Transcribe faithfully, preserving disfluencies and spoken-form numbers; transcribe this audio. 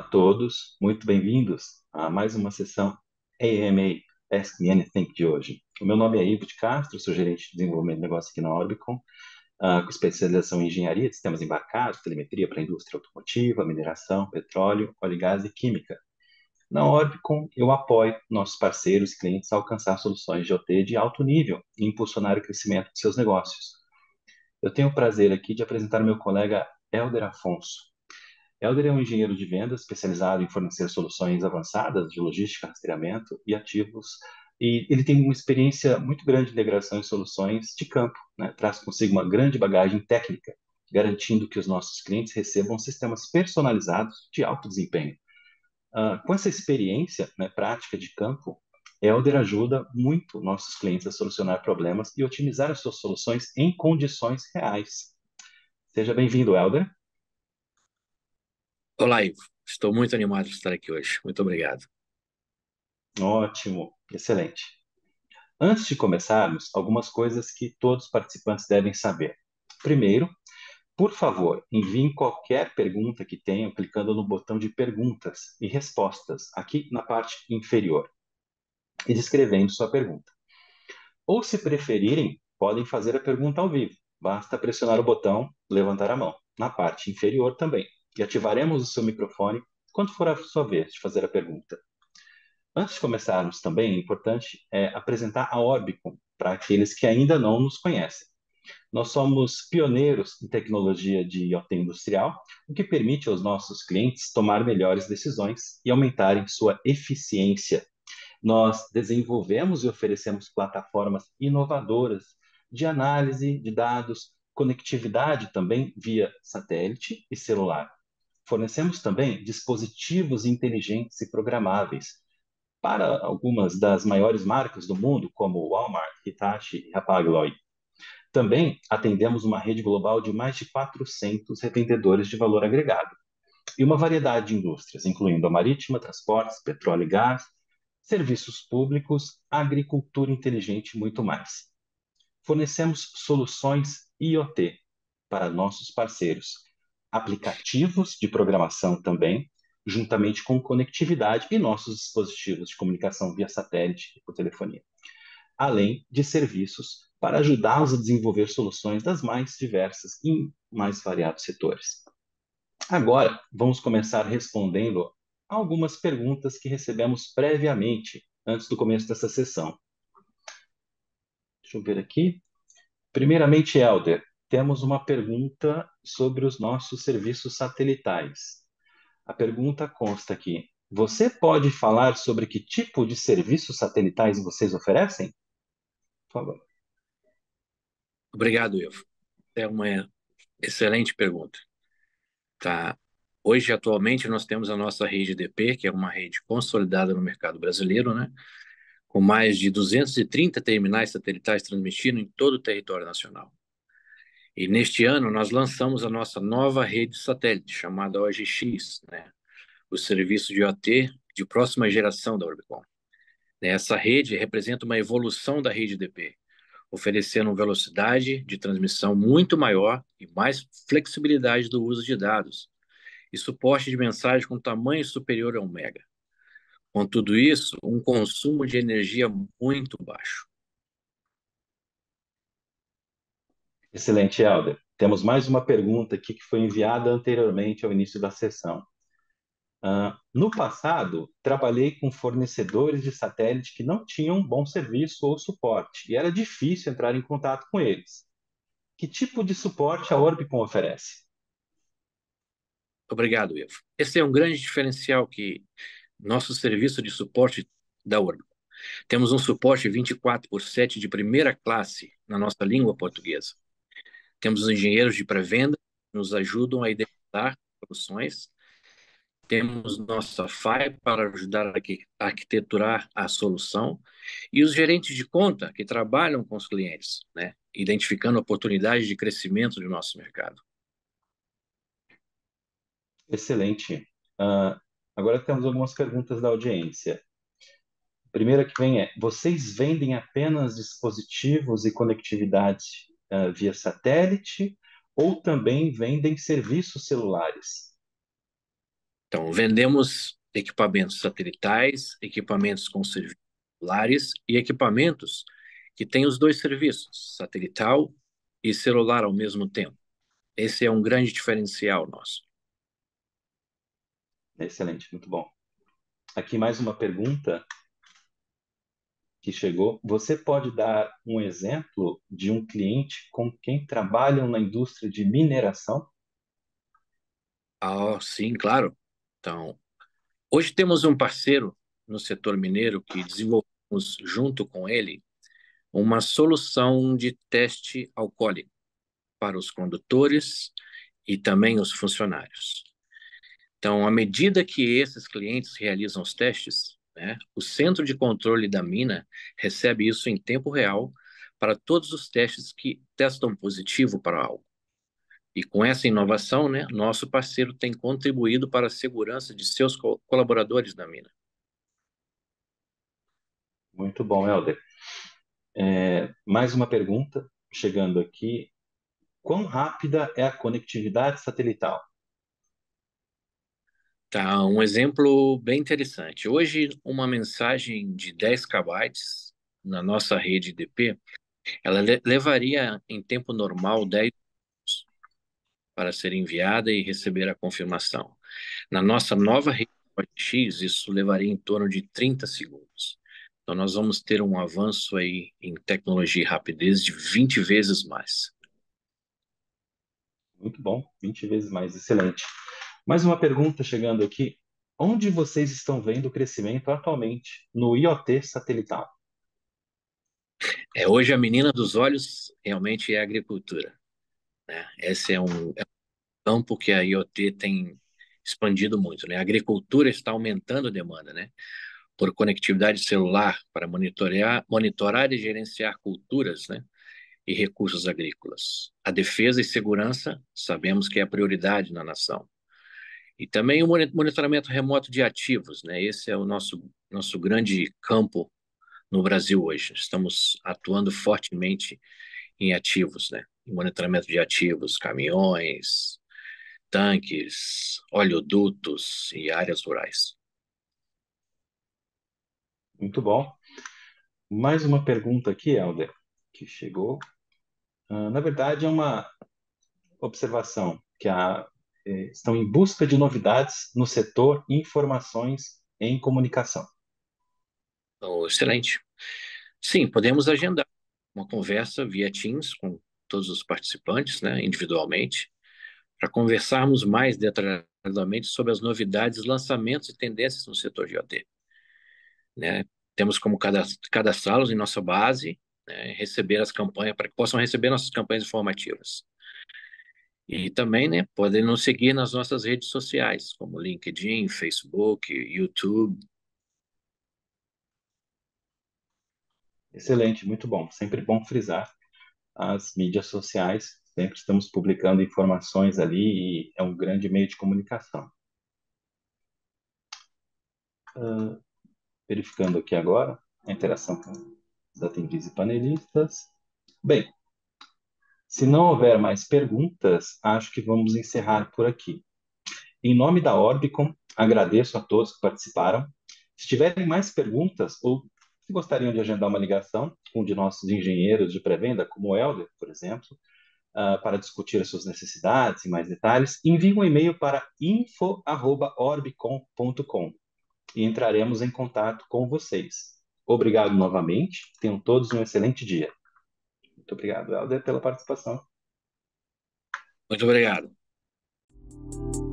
todos, muito bem-vindos a mais uma sessão A M A Ask Me Anything de hoje. O meu nome é Ivo de Castro, sou gerente de desenvolvimento de negócio aqui na Orbicon, ah, com especialização em engenharia de sistemas embarcados, telemetria para a indústria automotiva, mineração, petróleo, óleo e gás e química. Na Orbicon, eu apoio nossos parceiros e clientes a alcançar soluções de O T de alto nível e impulsionar o crescimento de seus negócios. Eu tenho o prazer aqui de apresentar meu colega Helder Afonso. Helder é um engenheiro de vendas especializado em fornecer soluções avançadas de logística, rastreamento e ativos, e ele tem uma experiência muito grande de integração em soluções de campo, né? Traz consigo uma grande bagagem técnica, garantindo que os nossos clientes recebam sistemas personalizados de alto desempenho. Ah, com essa experiência, né, prática de campo, Helder ajuda muito nossos clientes a solucionar problemas e otimizar as suas soluções em condições reais. Seja bem-vindo, Helder. Olá, Ivo. Estou muito animado de estar aqui hoje. Muito obrigado. Ótimo, excelente. Antes de começarmos, algumas coisas que todos os participantes devem saber. Primeiro, por favor, enviem qualquer pergunta que tenham clicando no botão de perguntas e respostas aqui na parte inferior e descrevendo sua pergunta. Ou, se preferirem, podem fazer a pergunta ao vivo. Basta pressionar o botão levantar a mão na parte inferior também e ativaremos o seu microfone quando for a sua vez de fazer a pergunta. Antes de começarmos também, é importante é, apresentar a Orbicon para aqueles que ainda não nos conhecem. Nós somos pioneiros em tecnologia de I O T industrial, o que permite aos nossos clientes tomar melhores decisões e aumentarem sua eficiência. Nós desenvolvemos e oferecemos plataformas inovadoras de análise de dados, conectividade também via satélite e celular. Fornecemos também dispositivos inteligentes e programáveis para algumas das maiores marcas do mundo, como Walmart, Hitachi e Hapag-Lloyd. Também atendemos uma rede global de mais de quatrocentos revendedores de valor agregado e uma variedade de indústrias, incluindo a marítima, transportes, petróleo e gás, serviços públicos, agricultura inteligente e muito mais. Fornecemos soluções I O T para nossos parceiros, aplicativos de programação também, juntamente com conectividade e nossos dispositivos de comunicação via satélite e por telefonia, além de serviços para ajudá-los a desenvolver soluções das mais diversas e mais variados setores. Agora, vamos começar respondendo algumas perguntas que recebemos previamente, antes do começo dessa sessão. Deixa eu ver aqui. Primeiramente, Helder, temos uma pergunta sobre os nossos serviços satelitais. A pergunta consta aqui: você pode falar sobre que tipo de serviços satelitais vocês oferecem? Por favor. Obrigado, Ivo. É uma excelente pergunta. Tá? Hoje, atualmente, nós temos a nossa rede D P, que é uma rede consolidada no mercado brasileiro, né? Com mais de duzentos e trinta terminais satelitais transmitindo em todo o território nacional. E neste ano, nós lançamos a nossa nova rede satélite, chamada O G X, né? O serviço de I O T de próxima geração da Orbicon. Essa rede representa uma evolução da rede D P, oferecendo velocidade de transmissão muito maior e mais flexibilidade do uso de dados, e suporte de mensagem com tamanho superior a um mega. Com tudo isso, um consumo de energia muito baixo. Excelente, Helder. Temos mais uma pergunta aqui que foi enviada anteriormente ao início da sessão. Uh, no passado, trabalhei com fornecedores de satélite que não tinham bom serviço ou suporte, e era difícil entrar em contato com eles. Que tipo de suporte a Orbicon oferece? Obrigado, Ivo. Esse é um grande diferencial que nosso serviço de suporte da Orbicon. Temos um suporte vinte e quatro por sete de primeira classe na nossa língua portuguesa. Temos os engenheiros de pré-venda que nos ajudam a identificar soluções. Temos nossa F A I para ajudar a arquiteturar a solução e os gerentes de conta que trabalham com os clientes, né, identificando oportunidades de crescimento do nosso mercado. Excelente. Uh, agora temos algumas perguntas da audiência. A primeira que vem é: vocês vendem apenas dispositivos e conectividade uh, via satélite ou também vendem serviços celulares? Então, vendemos equipamentos satelitais, equipamentos com serviços celulares e equipamentos que têm os dois serviços, satelital e celular ao mesmo tempo. Esse é um grande diferencial nosso. Excelente, muito bom. Aqui mais uma pergunta que chegou. Você pode dar um exemplo de um cliente com quem trabalham na indústria de mineração? Ah, sim, claro. Então, hoje temos um parceiro no setor mineiro que desenvolvemos junto com ele uma solução de teste alcoólico para os condutores e também os funcionários. Então, à medida que esses clientes realizam os testes, né, o centro de controle da mina recebe isso em tempo real para todos os testes que testam positivo para algo. E com essa inovação, né, nosso parceiro tem contribuído para a segurança de seus co colaboradores na mina. Muito bom, Helder. É, mais uma pergunta chegando aqui. Quão rápida é a conectividade satelital? Tá, um exemplo bem interessante. Hoje, uma mensagem de dez kbytes na nossa rede D P, ela le levaria em tempo normal dez minutos para ser enviada e receber a confirmação. Na nossa nova rede X, isso levaria em torno de trinta segundos. Então, nós vamos ter um avanço aí em tecnologia e rapidez de vinte vezes mais. Muito bom, vinte vezes mais, excelente. Mais uma pergunta chegando aqui. Onde vocês estão vendo o crescimento atualmente no I O T satelital? É, hoje, a menina dos olhos realmente é a agricultura, né? Esse é um, é um campo que a I o T tem expandido muito, né? A agricultura está aumentando a demanda, né? Por conectividade celular para monitorar, monitorar e gerenciar culturas, né? E recursos agrícolas. A defesa e segurança sabemos que é a prioridade na nação. E também o monitoramento remoto de ativos, né? Esse é o nosso, nosso grande campo no Brasil hoje. Estamos atuando fortemente em ativos, né? Em monitoramento de ativos, caminhões, tanques, oleodutos e áreas rurais. Muito bom. Mais uma pergunta aqui, Helder, que chegou. Ah, na verdade, é uma observação que a, eh, estão em busca de novidades no setor informações em comunicação. Oh, excelente. Sim, podemos agendar uma conversa via Teams com todos os participantes, né, individualmente, para conversarmos mais detalhadamente sobre as novidades, lançamentos e tendências no setor de I o T, né? Temos como cadastrá-los em nossa base, né, receber as campanhas, para que possam receber nossas campanhas informativas. E também, né, podem nos seguir nas nossas redes sociais, como LinkedIn, Facebook, YouTube. Excelente, muito bom. Sempre bom frisar as mídias sociais. Sempre estamos publicando informações ali e é um grande meio de comunicação. Uh, verificando aqui agora a interação com os atendentes e panelistas. Bem, se não houver mais perguntas, acho que vamos encerrar por aqui. Em nome da Orbicon, agradeço a todos que participaram. Se tiverem mais perguntas ou se gostariam de agendar uma ligação com um de nossos engenheiros de pré-venda, como o Helder, por exemplo, uh, para discutir as suas necessidades e mais detalhes, envie um e-mail para info arroba orbicon ponto com e entraremos em contato com vocês. Obrigado novamente. Tenham todos um excelente dia. Muito obrigado, Helder, pela participação. Muito obrigado.